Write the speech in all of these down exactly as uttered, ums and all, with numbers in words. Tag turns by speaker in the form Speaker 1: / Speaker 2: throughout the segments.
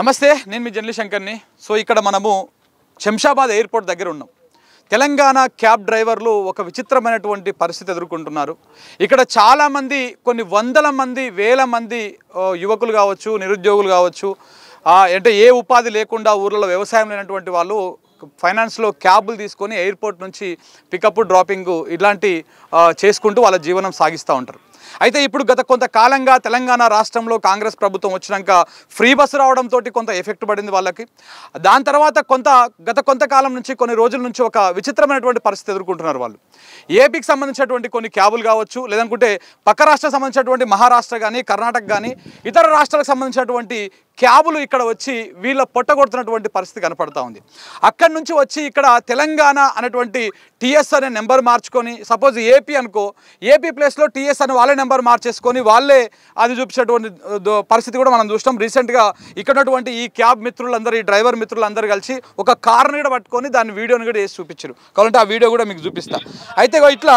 Speaker 1: నమస్తే, నేను మీ journalist శంకర్ని. So ఇక్కడ మనము శంషాబాద్ ఎయిర్పోర్ట్ దగ్గర ఉన్నాం. తెలంగాణ క్యాబ్ డ్రైవర్లు ఒక విచిత్రమైనటువంటి పరిస్థితి ఎదుర్కొంటున్నారు. ఇక్కడ చాలామంది, కొన్ని వందల మంది, వేల మంది యువకులు కావచ్చు, నిరుద్యోగులు కావచ్చు, అంటే ఏ ఉపాధి లేకుండా ఊర్లలో వ్యవసాయం లేనటువంటి వాళ్ళు ఫైనాన్స్లో క్యాబులు తీసుకొని ఎయిర్పోర్ట్ నుంచి పికప్ డ్రాపింగ్ ఇలాంటి చేసుకుంటూ వాళ్ళ జీవనం సాగిస్తూ ఉంటారు. అయితే ఇప్పుడు గత కొంతకాలంగా తెలంగాణ రాష్ట్రంలో కాంగ్రెస్ ప్రభుత్వం వచ్చినాక ఫ్రీ బస్సు రావడంతో కొంత ఎఫెక్ట్ పడింది వాళ్ళకి. దాని తర్వాత కొంత గత కొంతకాలం నుంచి కొన్ని రోజుల నుంచి ఒక విచిత్రమైనటువంటి పరిస్థితి ఎదుర్కొంటున్నారు వాళ్ళు. ఏపీకి సంబంధించినటువంటి కొన్ని క్యాబులు కావచ్చు, లేదనుకుంటే పక్క రాష్ట్రాలకు సంబంధించినటువంటి మహారాష్ట్ర కానీ, కర్ణాటక కానీ, ఇతర రాష్ట్రాలకు సంబంధించినటువంటి క్యాబులు ఇక్కడ వచ్చి వీళ్ళ పొట్టగొడుతున్నటువంటి పరిస్థితి కనపడతా ఉంది. అక్కడి నుంచి వచ్చి ఇక్కడ తెలంగాణ అనేటువంటి టీఎస్ అనే నెంబర్ మార్చుకొని, సపోజ్ ఏపీ అనుకో, ఏపీ ప్లేస్లో టీఎస్ అని వాళ్ళే నెంబర్ మార్చేసుకొని వాళ్ళే అది చూపించేటువంటి పరిస్థితి కూడా మనం చూస్తాం. రీసెంట్గా ఇక్కడ ఉన్నటువంటి ఈ క్యాబ్ మిత్రులందరూ, ఈ డ్రైవర్ మిత్రులందరూ కలిసి ఒక కార్ని కూడా పట్టుకొని దాని వీడియోని కూడా వేసి చూపించారు. కాబట్టి ఆ వీడియో కూడా మీకు చూపిస్తా. అయితే ఇట్లా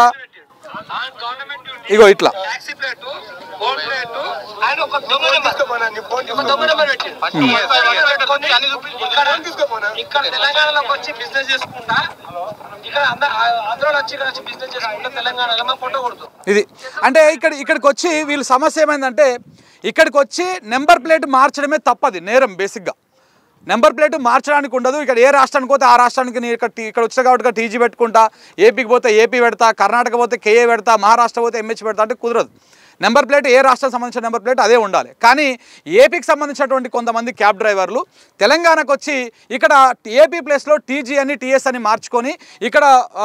Speaker 1: ఇగో ఇట్లా ఇది అంటే ఇక్కడ ఇక్కడికి వచ్చి వీళ్ళ సమస్య ఏమైందంటే, ఇక్కడికి వచ్చి నెంబర్ ప్లేట్ మార్చడమే తప్పది, నేరం. బేసిక్గా నెంబర్ ప్లేట్ మార్చడానికి ఉండదు. ఇక్కడ ఏ రాష్ట్రానికి పోతే ఆ రాష్ట్రానికి నేను ఇక్కడ ఇక్కడ వచ్చా కాబట్టి టీజీ పెట్టుకుంటా, ఏపీకి పోతే ఏపీ పెడతా, కర్ణాటక పోతే కేఏ పెడతా, మహారాష్ట్ర పోతే ఎంహెచ్ పెడతా అంటే కుదరదు. నెంబర్ ప్లేట్ ఏ రాష్ట్రానికి సంబంధించిన నెంబర్ ప్లేట్ అదే ఉండాలి. కానీ ఏపీకి సంబంధించినటువంటి కొంతమంది క్యాబ్ డ్రైవర్లు తెలంగాణకు వచ్చి ఇక్కడ ఏపీ ప్లేస్లో టీజీ అని టీఎస్ అని మార్చుకొని ఇక్కడ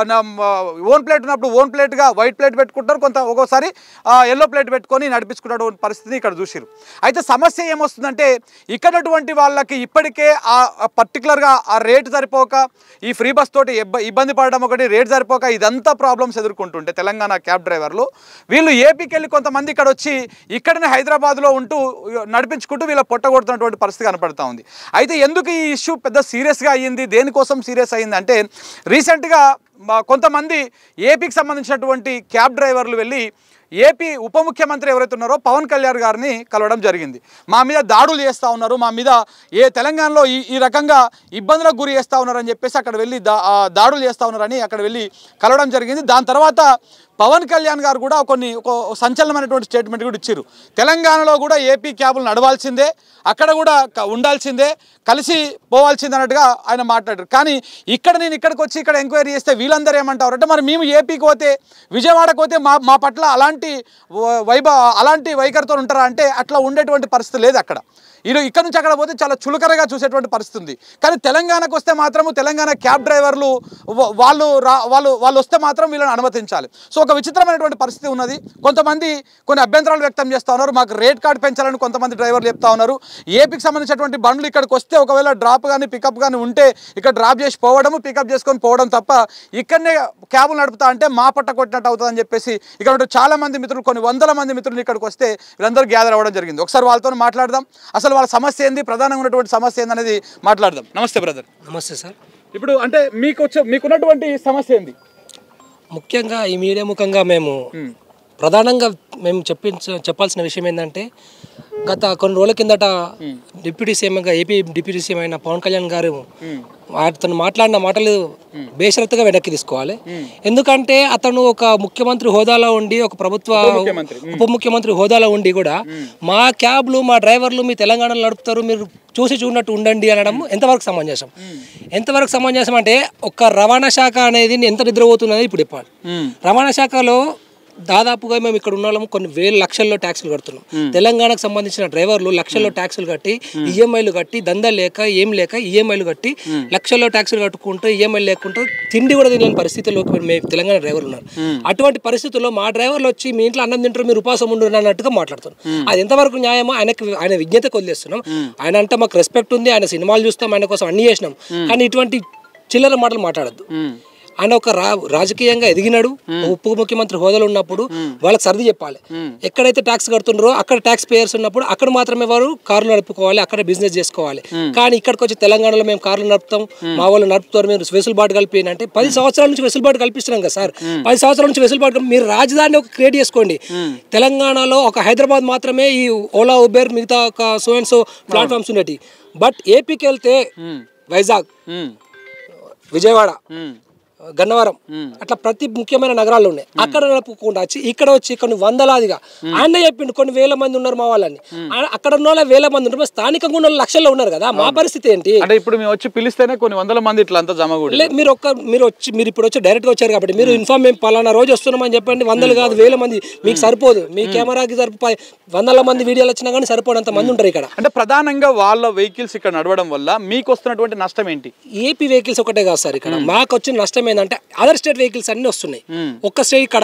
Speaker 1: ఓన్ ప్లేట్ ఉన్నప్పుడు ఓన్ ప్లేట్గా వైట్ ప్లేట్ పెట్టుకుంటారు, కొంత ఒక్కోసారి ఎల్లో ప్లేట్ పెట్టుకొని నడిపించుకున్నటువంటి పరిస్థితిని ఇక్కడ చూసిరు. అయితే సమస్య ఏమొస్తుందంటే, ఇక్కడటువంటి వాళ్ళకి ఇప్పటికే ఆ పర్టికులర్గా ఆ రేటు సరిపోక, ఈ ఫ్రీ బస్ తోటి ఇబ్బంది పడడం ఒకటి, రేటు సరిపోక ఇదంతా ప్రాబ్లమ్స్ ఎదుర్కొంటుంటే తెలంగాణ క్యాబ్ డ్రైవర్లు వీళ్ళు ఏపీకి వెళ్ళి కొంతమంది ఇక్కడ వచ్చి ఇక్కడనే హైదరాబాద్లో ఉంటూ నడిపించుకుంటూ వీళ్ళ పొట్టగొడుతున్నటువంటి పరిస్థితి కనపడతా ఉంది. అయితే ఎందుకు ఈ ఇష్యూ పెద్ద సీరియస్గా అయ్యింది, దేనికోసం సీరియస్ అయ్యింది అంటే, రీసెంట్గా కొంతమంది ఏపీకి సంబంధించినటువంటి క్యాబ్ డ్రైవర్లు వెళ్ళి ఏపీ ఉప ముఖ్యమంత్రి ఎవరైతే ఉన్నారో పవన్ కళ్యాణ్ గారిని కలవడం జరిగింది. మా మీద దాడులు చేస్తూ ఉన్నారు, మా మీద ఏ తెలంగాణలో ఈ ఈ రకంగా ఇబ్బందులకు గురి చేస్తూ ఉన్నారని చెప్పేసి అక్కడ వెళ్ళి దా దాడులు చేస్తూ ఉన్నారని అక్కడ వెళ్ళి కలవడం జరిగింది. దాని తర్వాత పవన్ కళ్యాణ్ గారు కూడా కొన్ని ఒక సంచలనమైనటువంటి స్టేట్మెంట్ కూడా ఇచ్చారు. తెలంగాణలో కూడా ఏపీ క్యాబులు నడవాల్సిందే, అక్కడ కూడా ఉండాల్సిందే, కలిసి పోవాల్సిందే అన్నట్టుగా ఆయన మాట్లాడారు. కానీ ఇక్కడ నేను ఇక్కడికి వచ్చి ఇక్కడ ఎంక్వైరీ చేస్తే వీళ్ళందరూ ఏమంటారు అంటే, మరి మేము ఏపీకి పోతే, విజయవాడకు పోతే మా మా పట్ల అలాంటి వైభవ అలాంటి వైఖరితో ఉంటారా అంటే అట్లా ఉండేటువంటి పరిస్థితి లేదు. అక్కడ వీళ్ళు ఇక్కడ నుంచి అక్కడ పోతే చాలా చులకరగా చూసేటువంటి పరిస్థితి ఉంది. కానీ తెలంగాణకు వస్తే మాత్రము తెలంగాణ క్యాబ్ డ్రైవర్లు వాళ్ళు రా వాళ్ళు వాళ్ళు వస్తే మాత్రం వీళ్ళని అనుమతించాలి. సో ఒక విచిత్రమైనటువంటి పరిస్థితి ఉన్నది. కొంతమంది కొన్ని అభ్యంతరాలు వ్యక్తం చేస్తూ ఉన్నారు. మాకు రేట్ కార్డు పెంచాలని కొంతమంది డ్రైవర్లు చెప్తా ఉన్నారు. ఏపీకి సంబంధించినటువంటి బండ్లు ఇక్కడికి వస్తే ఒకవేళ డ్రాప్ కానీ పికప్ కానీ ఉంటే ఇక్కడ డ్రాప్ చేసి పోవడము, పికప్ చేసుకొని పోవడం తప్ప ఇక్కడనే క్యాబులు నడుపుతా అంటే మా పట్ట కొట్టినట్టు అవుతుందని చెప్పేసి ఇక్కడ చాలా మంది మిత్రులు, కొన్ని వందల మంది మిత్రులు ఇక్కడికి వస్తే వీళ్ళందరూ గ్యాదర్ అవ్వడం జరిగింది. ఒకసారి వాళ్ళతో మాట్లాడదాం, అసలు వాళ్ళ సమస్య ఏంది, ప్రధానంగా ఉన్నటువంటి సమస్య ఏంది అనేది మాట్లాడదాం. నమస్తే బ్రదర్.
Speaker 2: నమస్తే సార్.
Speaker 1: ఇప్పుడు అంటే మీకు వచ్చే మీకున్నటువంటి సమస్య ఏంది?
Speaker 2: ముఖ్యంగా ఈ మీడియా ముఖంగా మేము ప్రధానంగా మేము చెప్పించ చెప్పాల్సిన విషయం ఏంటంటే, గత కొన్ని రోజుల కిందట డిప్యూటీ సీఎంగా ఏపీ డిప్యూటీ సీఎం అయిన పవన్ కళ్యాణ్ గారు అతను మాట్లాడిన మాటలు బేషరతుగా వెనక్కి తీసుకోవాలి. ఎందుకంటే అతను ఒక ముఖ్యమంత్రి హోదాలో ఉండి, ఒక ప్రభుత్వ ఉప ముఖ్యమంత్రి హోదాలో ఉండి కూడా మా క్యాబ్లు, మా డ్రైవర్లు మీ తెలంగాణలో నడుపుతారు, మీరు చూసి చూడనట్టు ఉండండి అనడం ఎంతవరకు సమంజసం? ఎంతవరకు సమంజసం అంటే, ఒక రవాణా శాఖ అనేది ఎంత నిద్రపోతున్నది ఇప్పుడు చెప్పాలి. రవాణా శాఖలో దాదాపుగా మేము ఇక్కడ ఉన్న వాళ్ళము కొన్ని వేల లక్షల్లో ట్యాక్సులు కడుతున్నాం. తెలంగాణకు సంబంధించిన డ్రైవర్లు లక్షల్లో ట్యాక్సులు కట్టి, ఈఎంఐలు కట్టి, దందా లేక ఏం లేక ఈఎంఐలు కట్టి లక్షల్లో ట్యాక్సులు కట్టుకుంటూ ఈఎంఐలు లేకుంటూ తిండి కూడా తినలేని పరిస్థితుల్లోకి మేము తెలంగాణ డ్రైవర్లు ఉన్నారు. అటువంటి పరిస్థితుల్లో మా డ్రైవర్లు వచ్చి మీ ఇంట్లో అన్నం తింటారు, మీరు ఉపాసం ఉండరు అన్నట్టుగా మాట్లాడుతున్నాం. అది ఎంతవరకు న్యాయమో ఆయనకు ఆయన విజ్ఞతకు వదిలేస్తున్నాం. ఆయన అంటే మాకు రెస్పెక్ట్ ఉంది, ఆయన సినిమాలు చూస్తాం, ఆయన కోసం అన్ని చేసినాం. కానీ ఇటువంటి చిల్లర మాటలు మాట్లాడద్దు. ఆయన ఒక రా రాజకీయంగా ఎదిగినాడు, ఉప ముఖ్యమంత్రి హోదాలో ఉన్నప్పుడు వాళ్ళకి సర్ది చెప్పాలి. ఎక్కడైతే ట్యాక్స్ కడుతున్నారో అక్కడ ట్యాక్స్ పేయర్స్ ఉన్నప్పుడు అక్కడ మాత్రమే వారు కార్లు నడుపుకోవాలి, అక్కడ బిజినెస్ చేసుకోవాలి. కానీ ఇక్కడికి వచ్చి తెలంగాణలో మేము కార్లు నడుపుతాం, మా వాళ్ళు నడుపుతారు, మీరు వెసులుబాటు కలిపి అంటే పది సంవత్సరాల నుంచి వెసులుబాటు కల్పిస్తున్నాం కదా సార్. పది సంవత్సరాల నుంచి వెసులుబాటు మీరు రాజధాని ఒక క్రియేట్ చేసుకోండి. తెలంగాణలో ఒక హైదరాబాద్ మాత్రమే ఈ ఓలా ఉబేర్ మిగతా ఒక సో అండ్ సో ప్లాట్ఫామ్స్ ఉండేవి. బట్ ఏపీకి వెళ్తే వైజాగ్, విజయవాడ, గన్నవరం అట్లా ప్రతి ముఖ్యమైన నగరాలు ఉన్నాయి. అక్కడ నడపకుండా వచ్చి ఇక్కడ వచ్చి కొన్ని వందలాదిగా ఆయన చెప్పిండు కొన్ని వేల మంది ఉన్నారు మా వాళ్ళని. అక్కడ ఉన్న వాళ్ళ వేల మంది ఉన్నారు, స్థానికంగా ఉన్న లక్షల్లో ఉన్నారు కదా. మా పరిస్థితి ఏంటి
Speaker 1: అంటే ఇప్పుడు మేము వచ్చి పిలిస్తేనే కొన్ని వందల మంది ఇట్లా అంతా జమ కూడా.
Speaker 2: మీరు ఒక్క మీరు వచ్చి మీరు ఇప్పుడు వచ్చి డైరెక్ట్ గా వచ్చారు కాబట్టి మీరు ఇన్ఫార్మ్ మేము పలానా రోజు వస్తున్నామని చెప్పండి. వందలు కాదు వేల మంది మీకు సరిపోదు. మీ కెమెరాకి సరిపోయి వందల మంది వీడియోలు వచ్చినా కానీ సరిపోనంత మంది ఉంటారు ఇక్కడ.
Speaker 1: అంటే ప్రధానంగా వాళ్ళ వెహికల్స్ ఇక్కడ నడవడం వల్ల మీకు వస్తున్నటువంటి నష్టం ఏంటి?
Speaker 2: ఏపీ వెహికల్స్ ఒకటే కాదు సార్, ఇక్కడ మాకు వచ్చిన నష్టం ఏంటంటే అదర్ స్టేట్ వెహికల్స్ అన్ని వస్తున్నాయి. ఒక్క స్టేట్ ఇక్కడ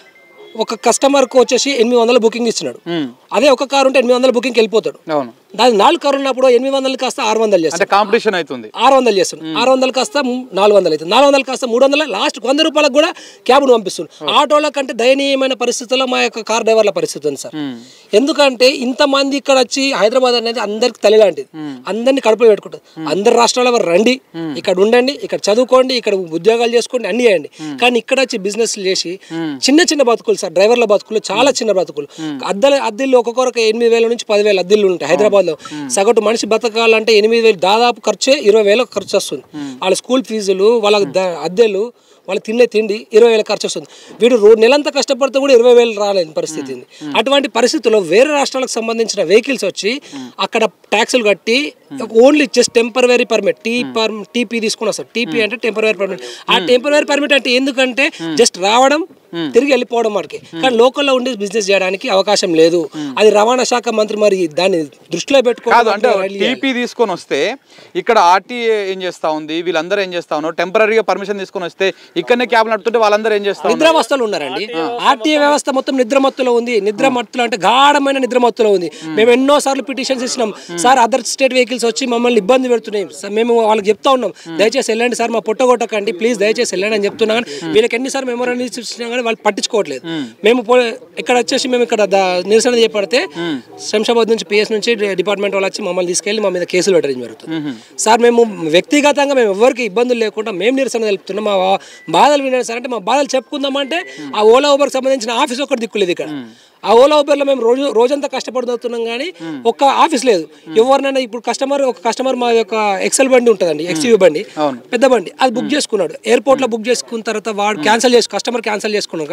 Speaker 2: ఒక కస్టమర్ కు వచ్చేసి ఎనిమిది వందల బుకింగ్ ఇస్తున్నాడు. అదే ఒక కారు ఉంటే ఎనిమిది వందల బుకింగ్ వెళ్ళిపోతాడు. దాని నాలుగు కారు ఉన్నప్పుడు ఎనిమిది వందలు కాస్త ఆరు వందలు చేస్తాడు.
Speaker 1: కాంపిటీషన్ అవుతుంది.
Speaker 2: ఆరు వందలు చేస్తుంది. ఆరు వందలు కాస్త నాలుగు వందలు అవుతుంది. నాలుగు వందలు కాస్త మూడు వందల లాస్ట్ వంద రూపాయలకు కూడా క్యాబ్ను పంపిస్తుంది. ఆటోల కంటే దయనీయమైన పరిస్థితుల్లో మా యొక్క కార్ డ్రైవర్ల పరిస్థితి ఉంది సార్. ఎందుకంటే ఇంతమంది ఇక్కడ వచ్చి హైదరాబాద్ అనేది అందరికి తల్లి లాంటిది. అందరినీ కడుపులో పెట్టుకుంటుంది. అందరు రాష్ట్రాల వారు రండి, ఇక్కడ ఉండండి, ఇక్కడ చదువుకోండి, ఇక్కడ ఉద్యోగాలు చేసుకోండి, అన్ని చేయండి. కానీ ఇక్కడ వచ్చి బిజినెస్ చేసి చిన్న చిన్న బతుకులు సార్, డ్రైవర్ల బతుకులు చాలా చిన్న బతుకులు. అద్దెల అద్దెల్లో ఒక్కొక్కరికి ఎనిమిది వేల నుంచి పదివేల అద్దెలు ఉంటాయి హైదరాబాద్ లో. సగటు మనిషి బతకాలంటే ఎనిమిది వేలు దాదాపు ఖర్చే ఇరవై వేల ఖర్చు వస్తుంది. వాళ్ళ స్కూల్ ఫీజులు, వాళ్ళ అద్దెలు, వాళ్ళు తినే తిండి ఇరవై వేల ఖర్చు వస్తుంది. వీడు రో నెలంతా కష్టపడితే కూడా ఇరవై వేలు రాలేని పరిస్థితి ఉంది. అటువంటి పరిస్థితుల్లో వేరే రాష్ట్రాలకు సంబంధించిన వెహికల్స్ వచ్చి అక్కడ ట్యాక్సులు కట్టి only just temporary permit T పర్ టీపీ తీసుకుని వస్తారు. టీపీ అంటే టెంపరరీ పర్మిట్. ఆ టెంపరరీ పర్మిట్ అంటే ఎందుకంటే జస్ట్ రావడం తిరిగి వెళ్ళిపోవడం వాడికి. కానీ లోకల్లో ఉండి బిజినెస్ చేయడానికి అవకాశం లేదు. అది రవాణా శాఖ మంత్రి మరి దాన్ని దృష్టిలో పెట్టుకోవాలి.
Speaker 1: టీపీ తీసుకొని వస్తే ఇక్కడ ఆర్టీఏ ఏం చేస్తా ఉంది, వీళ్ళందరూ ఏం చేస్తా ఉన్నారు, టెంపరీగా పర్మిషన్ తీసుకొని వస్తే ఇక్కడనే క్యాబ్ నడుతుంటే వాళ్ళందరూ ఏం చేస్తారు,
Speaker 2: నిద్రమత్తులు ఉన్నారండి. ఆర్టీఏ వ్యవస్థ మొత్తం నిద్రమత్తులో ఉంది. నిద్రమత్తులు అంటే గాఢమైన నిద్రమత్తులో ఉంది. మేము ఎన్నో సార్లు పిటిషన్స్ ఇచ్చినాం సార్, అదర్ స్టేట్ వెహికల్స్ వచ్చి మమ్మల్ని ఇబ్బంది పెడుతున్నాయి. మేము వాళ్ళకి చెప్తా ఉన్నాం, దయచేసి వెళ్ళండి సార్, మా పొట్టగొట్టకండి ప్లీజ్, దయచేసి వెళ్ళండి అని చెప్తున్నా. కానీ వీళ్ళకి ఎన్నిసార్లు మెమోరాండం ఇచ్చినా కానీ వాళ్ళు పట్టించుకోవట్లేదు. మేము ఇక్కడ వచ్చేసి మేము ఇక్కడ నిరసన చేపడితే శంషాబాద్ నుంచి పిఎస్ నుంచి డిపార్ట్మెంట్ వాళ్ళు వచ్చి మమ్మల్ని తీసుకెళ్లి మా మీద కేసులు పెట్టడం జరుగుతుంది. సార్ మేము వ్యక్తిగతంగా మేము ఎవరికి ఇబ్బందులు లేకుండా మేము నిరసన తెలుపుతున్నాం. మా బాధలు వినండి సార్ అంటే మా బాధలు చెప్పుకుందామంటే ఆ ఓలా ఊబర్కి సంబంధించిన ఆఫీస్ ఒకటి దిక్కులేదు ఇక్కడ. ఆ ఓలా ఊబర్లో మేము రోజు రోజంతా కష్టపడుతున్నాం కానీ ఒక్క ఆఫీస్ లేదు. ఎవరినైనా ఇప్పుడు కస్టమర్ ఒక కస్టమర్ మా యొక్క ఎక్సెల్ బండి ఉంటుందండి, ఎక్స్యూవీ బండి, పెద్ద బండి, అది బుక్ చేసుకున్నాడు. ఎయిర్పోర్ట్ లో బుక్ చేసుకున్న తర్వాత వాడు క్యాన్సిల్ చేసి కస్టమర్ క్యాన్సిల్ చేసుకున్నాక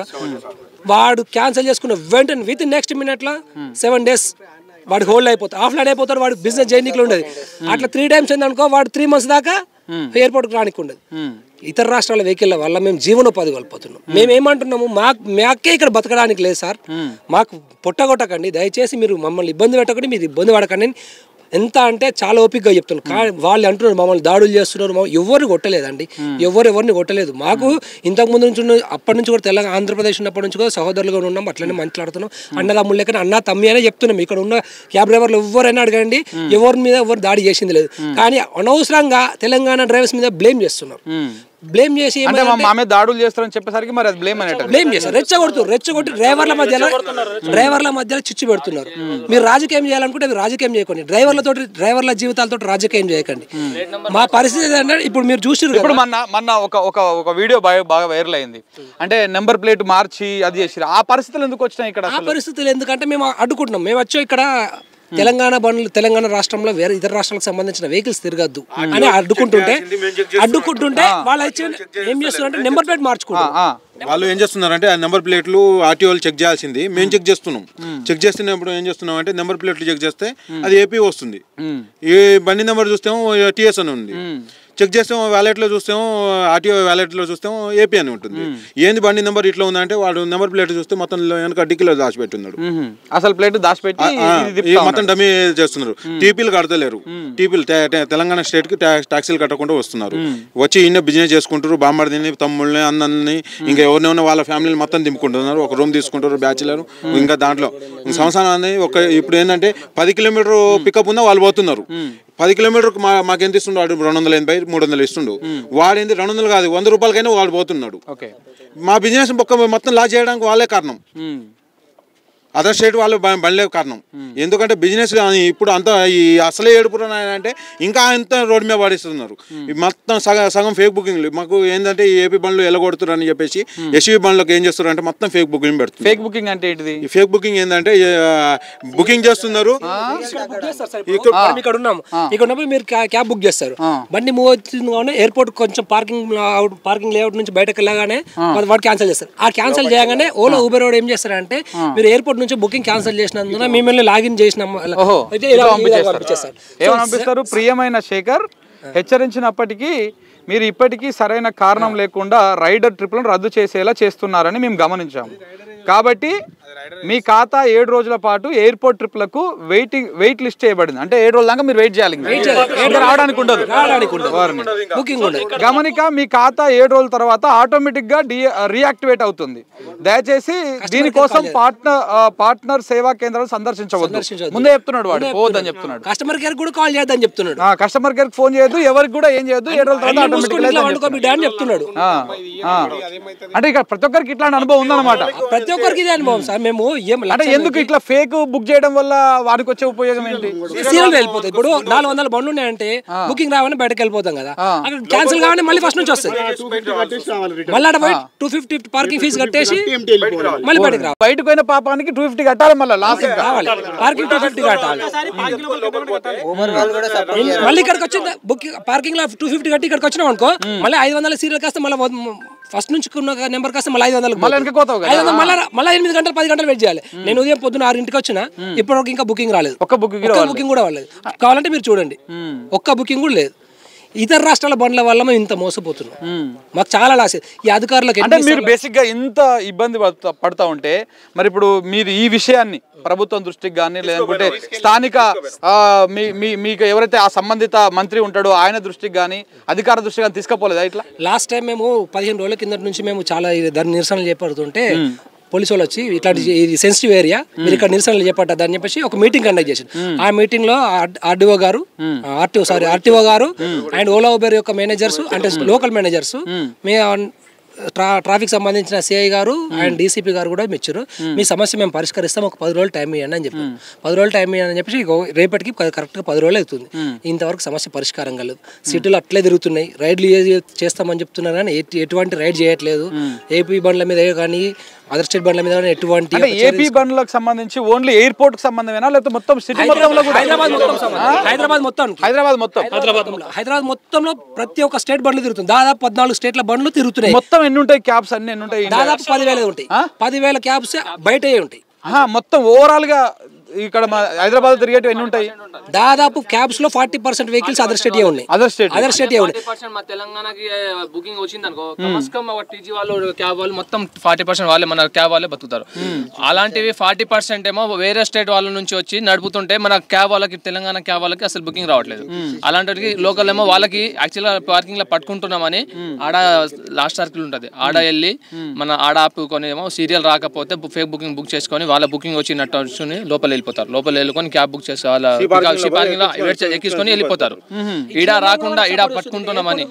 Speaker 2: వాడు క్యాన్సిల్ చేసుకున్న వెంటనే విత్ ఇన్ నెక్స్ట్ మినిట్ లో సెవెన్ డేస్ వాడు హోల్డ్ అయిపోతాడు, ఆఫ్లైన్ అయిపోతాడు. వాడు బిజినెస్ చేయడానికి ఉండదు. అట్లా త్రీ టైమ్స్ ఏందనుకో వాడు త్రీ మంత్స్ దాకా ఎయిర్పోర్ట్కి రానికి ఉండదు. ఇతర రాష్ట్రాల వెహికల్ వల్ల మేము జీవనోపాధి కోల్పోతున్నాం. మేము ఏమంటున్నాము, మాకు మాకే ఇక్కడ బతకడానికి లేదు సార్, మాకు పొట్టగొట్టకండి, దయచేసి మీరు మమ్మల్ని ఇబ్బంది పెట్టకండి, మీరు ఇబ్బంది పడకండి. ఎంత అంటే చాలా ఓపికగా చెప్తున్నారు. కానీ వాళ్ళు అంటున్నారు మమ్మల్ని దాడులు చేస్తున్నారు. ఎవరిని కొట్టలేదండి, ఎవరు ఎవరిని కొట్టలేదు. మాకు ఇంతకుముందు నుంచి అప్పటి నుంచి కూడా తెలంగాణ ఆంధ్రప్రదేశ్ ఉన్నప్పటి నుంచి కూడా సహోదరులుగా ఉన్నాం, అట్లనే మాట్లాడుతున్నాం. అన్నదమ్ములు లెక్కన అన్న తమ్మి అనే చెప్తున్నాం. ఇక్కడ ఉన్న క్యాబ్ డ్రైవర్లు ఎవరైనా అడగండి, ఎవరి మీద ఎవరు దాడి చేసింది లేదు. కానీ అనవసరంగా తెలంగాణ డ్రైవర్స్ మీద బ్లేమ్ చేస్తున్నారు. బ్లేమ్ చేసి
Speaker 1: దాడులు చేస్తారని చెప్పేసరికి మరి అది బ్లేమ్ అనేట
Speaker 2: బ్లేమ్ చేస్తారు. రెచ్చగొడుతూ రెచ్చగొట్టి డ్రైవర్ల మధ్యలో డ్రైవర్ల మధ్యలో చిచ్చు పెడుతున్నారు. మీరు రాజకీయం చేయాలనుకుంటే మీరు రాజకీయం చేయకండి, డ్రైవర్లతో డ్రైవర్ల జీవితాలతో రాజకీయం చేయకండి. మా పరిస్థితి ఏంటంటే ఇప్పుడు మీరు చూసి
Speaker 1: ఇప్పుడు మొన్న మొన్న ఒక ఒక ఒక వీడియో బాగా బాగా వైరల్ అయింది. అంటే నెంబర్ ప్లేట్ మార్చి అది చేసి ఆ పరిస్థితులు ఎందుకు వచ్చినాయి ఇక్కడ?
Speaker 2: ఆ పరిస్థితులు ఎందుకంటే మేము అడ్డుకుంటున్నాం. మేము వచ్చి ఇక్కడ తెలంగాణ బండ్లు తెలంగాణ రాష్ట్రంలో వేరే ఇతర రాష్ట్రాలకు సంబంధించిన వెహికల్స్ తిరగద్దు అని అడ్డుకుంటుంటే అడ్డుకుంటుంటే వాళ్ళు ఏం చేస్తున్నారంటే నెంబర్ ప్లేట్ మార్చుకుంటారు.
Speaker 3: వాళ్ళు ఏం చేస్తున్నారంటే ఆ నెంబర్ ప్లేట్లు ఆర్టీఓలు చెక్ చేయాల్సింది మేము చెక్ చేస్తున్నాం. చెక్ చేస్తున్నప్పుడు ఏం చేస్తున్నాం అంటే నెంబర్ ప్లేట్లు చెక్ చేస్తే అది ఏపీ వస్తుంది. ఏ బండి నెంబర్ చూస్తేమో టీఎస్ అని ఉంది. చెక్ చేస్తాము వ్యాలెట్లో చూస్తాము, ఆర్టీఓ వ్యాలెట్లో చూస్తాము ఏపీ అని ఉంటుంది. ఏంది బండి నెంబర్ ఇట్లా ఉందంటే వాడు నెంబర్ ప్లేట్ చూస్తే మొత్తం వెనక డిక్కీలో దాచిపెట్టున్నాడు.
Speaker 1: అసలు ప్లేట్ దాచిపెట్టి
Speaker 3: మొత్తం డమ్మీ చేస్తున్నారు. టీపీలు కడతలేరు. టీపీలు తెలంగాణ స్టేట్ కి ట్యాక్సీలు కట్టకుండా వస్తున్నారు. వచ్చి ఈయన బిజినెస్ చేసుకుంటారు. బామ్మడిని, తమ్ముళ్ళని, అన్నల్ని, ఇంకా ఎవరినైనా వాళ్ళ ఫ్యామిలీని మొత్తం దింపుకుంటున్నారు. ఒక రూమ్ తీసుకుంటారు బ్యాచులర్. ఇంకా దాంట్లో సంవత్సరాన్ని ఒక ఇప్పుడు ఏంటంటే పది కిలోమీటర్ పికప్ ఉందా వాళ్ళు పోతున్నారు. పది కిలోమీటర్కి మా మాకు ఎంత ఇస్తుండో వాడు రెండు వందల ఎనభై మూడు వందలు ఇస్తుండు. వాడేంది రెండు వందలు కాదు వంద రూపాయలకైనా వాడు పోతున్నాడు. మా బిజినెస్ మొక్క మొత్తం లాస్ చేయడానికి వాళ్ళే కారణం. అదర్ స్టేట్ వాళ్ళు బండ్లే కారణం. ఎందుకంటే బిజినెస్ ఇప్పుడు అంతా ఈ అసలే ఏడుపురు అంటే ఇంకా అంత రోడ్డు మీద పడిస్తున్నారు. మొత్తం సగం సగం ఫేక్ బుకింగ్లు. మాకు ఏంటంటే ఈ ఏపీ బండ్లు ఎలగొడుతున్నారు అని చెప్పేసి ఎస్యూవీ బండ్లకు ఏం చేస్తారు అంటే మొత్తం ఫేక్ బుకింగ్ పెడుతుంది.
Speaker 1: ఫేక్ బుకింగ్ అంటే ఏంటిది?
Speaker 3: ఈ ఫేక్ బుకింగ్ ఏంటంటే బుకింగ్ చేస్తున్నారు.
Speaker 2: ఇక్కడ ఉన్నాము, ఇక్కడ ఉన్నప్పుడు మీరు క్యాబ్ బుక్ చేస్తారు, బండి మూవ్ అవుతుంది, ఎయిర్పోర్ట్ కొంచెం పార్కింగ్ పార్కింగ్ లేఅవుట్ నుంచి బయటకు వెళ్ళగానే వాడు క్యాన్సిల్ చేస్తారు. ఆ క్యాన్సిల్ చేయగానే ఓలా ఊబర్ వాడు ఏం చేస్తారంటే మీరు ఎయిర్పోర్ట్ నుంచి బుకింగ్ క్యాన్సిల్ చేసినందున మిమ్మల్ని లాగిన్ చేసినాం
Speaker 1: పంపిస్తారు. ప్రియమైన శేఖర్, హెచ్చరించినప్పటికీ మీరు ఇప్పటికీ సరైన కారణం లేకుండా రైడర్ ట్రిప్లను రద్దు చేసేలా చేస్తున్నారని మేము గమనించాము. కాబట్టి మీ ఖాతా ఏడు రోజుల పాటు ఎయిర్పోర్ట్ ట్రిప్లకు వెయిటింగ్ వెయిట్ లిస్ట్ చేయబడింది. అంటే ఏడు రోజుల దాకా మీరు వెయిట్ చేయాలి, రావడానికి ఉండదు. గమనిక, మీ ఖాతా ఏడు రోజుల తర్వాత ఆటోమేటిక్ గా రీయాక్టివేట్ అవుతుంది. దయచేసి దీనికోసం పార్ట్నర్ పార్ట్నర్ సేవా కేంద్రాలు సందర్శించవద్దు. ముందే చెప్తున్నాడు వాడు, పోవద్దని చెప్తున్నాడు.
Speaker 2: కస్టమర్ కేర్ కూడా కాల్ చేయొద్దని చెప్తున్నాడు.
Speaker 1: కస్టమర్ కేర్ ఫోన్ చేయొద్దు, ఎవరికి కూడా ఏం చేయొద్దు. ఏడు రోజుల తర్వాత ఆటోమేటిక్
Speaker 2: చెప్తున్నాడు.
Speaker 1: అంటే ఇక ప్రతి ఒక్కరికి ఇట్లాంటి అనుభవం ఉందన్నమాట.
Speaker 2: ప్రతి ఒక్కరికి ఇదే అనుభవం సార్. మేము
Speaker 1: అంటే ఎందుకు ఇట్లా ఫేక్ బుక్ చేయడం వల్ల వారికి వచ్చే ఉపయోగం ఏంటి?
Speaker 2: సీరియల్ వెళ్ళిపోతాయి. ఇప్పుడు నాలుగు వందల బండ్లు ఉన్నాయంటే బుకింగ్ రావని బయటకు వెళ్ళిపోతాం కదా, అక్కడ క్యాన్సిల్ కావాలని మళ్ళీ ఫస్ట్ నుంచి వస్తాయి. మళ్ళీ అక్కడ పోయి టూ ఫిఫ్టీ పార్కింగ్ ఫీజు కట్టేసి మళ్ళీ బయటకు రావాలి.
Speaker 1: బయటకు పోయిన పాపానికి టూ ఫిఫ్టీ కట్టాలి, మళ్ళీ లాస్ట్
Speaker 2: కావాలి పార్కింగ్ టూ ఫిఫ్టీ కట్టాలి. మళ్ళీ ఇక్కడికి వచ్చింది బుకింగ్ పార్కింగ్ లో టూ ఫిఫ్టీ కట్టి ఇక్కడికి వచ్చినాం అనుకో, మళ్ళీ ఐదు వందల సీరియల్ కాస్త మళ్ళీ ఫస్ట్ నుంచి నెంబర్ కాస్త మళ్ళీ ఐదు వందలు మళ్ళీ ఎనిమిది గంటలు పది గంటలు వెయిట్ చేయాలి. నేను ఉదయం పొద్దున్న ఆరింటికి వచ్చిన ఇప్పటివరకు ఇంకా బుకింగ్ రాలేదు.
Speaker 1: ఒక్క బుకింగ్
Speaker 2: బుకింగ్ కూడా రాలేదు. కావాలంటే మీరు చూడండి, ఒక్క బుకింగ్ కూడా లేదు. ఇతర రాష్ట్రాల బండ్ల వల్ల మేము ఇంత మోసపోతున్నాం. మాకు చాలా లాస్. ఈ అధికారులకు
Speaker 1: అంటే మీరు బేసిక్ గా ఇంత ఇబ్బంది పడతా ఉంటే మరి ఇప్పుడు మీరు ఈ విషయాన్ని ప్రభుత్వం దృష్టికి కానీ లేదంటే స్థానిక మీకు ఎవరైతే ఆ సంబంధిత మంత్రి ఉంటాడో ఆయన దృష్టికి కానీ అధికార దృష్టికి కానీ తీసుకుపోలేదా? ఇట్లా
Speaker 2: లాస్ట్ టైం మేము పదిహేను రోజుల కింద నుంచి మేము చాలా దాని నిరసనలు చేపడుతుంటే పోలీసు వాళ్ళు వచ్చి ఇట్లాంటి ఇది సెన్సిటివ్ ఏరియా, మీరు ఇక్కడ నిరసనలు చేపట్టారు అని చెప్పేసి ఒక మీటింగ్ కండక్ట్ చేశారు. ఆ మీటింగ్ లో ఆర్డీఓ గారు ఆర్టీఓ సారీ ఆర్టీఓ గారు అండ్ ఓలా ఉబెర్ యొక్క మేనేజర్స్ అంటే లోకల్ మేనేజర్స్, మీ ట్రా ట్రాఫిక్ సంబంధించిన సిఐ గారు అండ్ డీసీపీ గారు కూడా మెచ్చారు. మీ సమస్య మేము పరిష్కరిస్తాం, ఒక పది రోజులు టైం ఇవ్వండి అని చెప్పి పది రోజులు టైం ఇవ్వండి అని చెప్పేసి రేపటికి కరెక్ట్గా పది రోజులు అవుతుంది. ఇంతవరకు సమస్య పరిష్కారం కలదు. సిటీలో అట్లే తిరుగుతున్నాయి, రైడ్లు చేస్తామని చెప్తున్నారు కానీ ఎటువంటి రైడ్ చేయట్లేదు. ఏపీ బండ్ల మీద కానీ అదర్ స్టేట్ బండ్ల మీద ఎటువంటి
Speaker 1: ఏపీ బండ్లకు సంబంధించి ఓన్లీ ఎయిర్పోర్ట్ కి సంబంధమేనా లేకపోతే మొత్తం సిటీ మొత్తంలో కూడా?
Speaker 2: హైదరాబాద్ మొత్తం హైదరాబాద్ మొత్తం
Speaker 1: హైదరాబాద్ మొత్తం
Speaker 2: హైదరాబాద్ మొత్తంలో ప్రతి ఒక్క స్టేట్ బండ్లు తిరుగుతుంది. దాదాపు పద్నాలుగు స్టేట్ల బండ్లు తిరుగుతున్నాయి.
Speaker 1: మొత్తం ఎన్ని ఉంటాయి క్యాబ్స్? అన్ని ఎన్ని ఉంటాయి?
Speaker 2: దాదాపు పదివేల ఉంటాయి. పదివేల క్యాబ్స్ బయట ఉంటాయి.
Speaker 1: మొత్తం ఓవరాల్ గా ఇక్కడ హైదరాబాద్ తిరిగేటి ఎన్ని ఉంటాయి?
Speaker 2: దాదాపు క్యాబ్స్ లో forty percent vehicles other state ఉన్నాయి.
Speaker 1: అదర్ స్టేట్
Speaker 2: అదర్ స్టేట్
Speaker 4: మా తెలంగాణకి బుకింగ్ వచ్చింది అనుకో, టీజీ వాళ్ళు క్యాబ్ వాళ్ళు మొత్తం ఫార్టీ పర్సెంట్ వాళ్ళే మన క్యాబ్ వాళ్ళే బతుకుతారు. అలాంటివి ఫార్టీ పర్సెంట్ ఏమో వేరే స్టేట్ వాళ్ళ నుంచి వచ్చి నడుపుతుంటే మన క్యాబ్ వాళ్ళకి తెలంగాణ క్యాబ్ వాళ్ళకి అసలు బుకింగ్ రావట్లేదు. అలాంటి లోకల్ ఏమో వాళ్ళకి యాక్చువల్గా పార్కింగ్ లో పట్టుకుంటున్నామని ఆడ లాస్ట్ సర్కిల్ ఉంటుంది, ఆడ వెళ్ళి మన ఆడ ఆపుకొని ఏమో సీరియల్ రాకపోతే ఫేక్ బుకింగ్ బుక్ చేసుకొని వాళ్ళ బుకింగ్ వచ్చినట్టు లోపల వెళ్ళిపోతారు. లోపల వెళ్ళుకొని క్యాబ్ బుక్ చేసి వాళ్ళ పార్కింగ్ లో ఎక్కించుకొని వెళ్ళిపోతారు. ఈడ రాకుండా ఈడ పట్టుకుంటున్నామని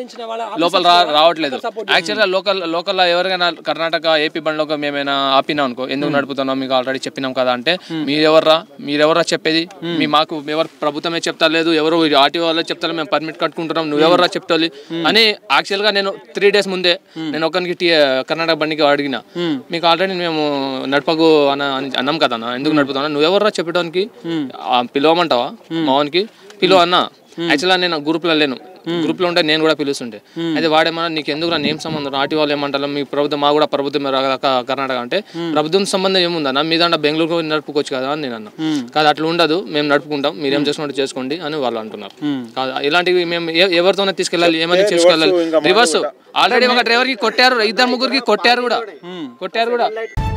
Speaker 4: లోపల రావట్లేదు. యాక్చువల్గా లోకల్ లోకల్ ఎవరికైనా కర్ణాటక ఏపీ బండ్లో మేమైనా ఆపినాం అనుకో, ఎందుకు నడుపుతున్నాం మీకు ఆల్రెడీ చెప్పినాం కదా అంటే, మీరెవర్రా మీరెవర్రా చెప్పేది, మీ మాకు ఎవరు ప్రభుత్వమే చెప్తా లేదు, ఎవరు ఆర్టీఓ వాళ్ళే చెప్తారు, మేము పర్మిట్ కట్టుకుంటున్నాం, నువ్వెవర్రా చెప్తాలి అని. యాక్చువల్గా నేను త్రీ డేస్ ముందే నేను ఒకరికి కర్ణాటక బండికి అడిగిన, మీకు ఆల్రెడీ మేము నడపకు అన్న అన్నాం కదా అన్న, ఎందుకు నడుపుతున్నా, నువ్వెవర్రా చెప్పడానికి, పిలవమంటావా మావానికి పిలువ అన్న. యాక్చువల్గా నేను గ్రూప్ లో లేను, గ్రూప్ లో ఉంటే నేను కూడా పిలుస్తుంటే, అయితే వాడేమన్నా నీకు ఎందుకు నేమ్ సంబంధం, ఆర్టీ వాళ్ళు ఏమంటారు, మీ ప్రభుత్వం మా కూడా ప్రభుత్వం కర్ణాటక అంటే, ప్రభుత్వం సంబంధం ఏముందన్న, మీ దాంట్లో బెంగళూరు నడుపుకోవచ్చు కదా అని నేను అన్నా. కాదు అట్లా ఉండదు, మేము నడుపుకుంటాం, మీరేం చేసుకుంటే చేసుకోండి అని వాళ్ళు అంటున్నారు. కాదు ఇలాంటివి మేము ఎవరితోనే తీసుకెళ్ళాలి, ఏమైనా తీసుకెళ్ళాలి. రివర్స్ ఆల్రెడీ ఒక డ్రైవర్ కి కొట్టారు, ఇద్దరు ముగ్గురికి కొట్టారు కూడా కొట్టారు కూడా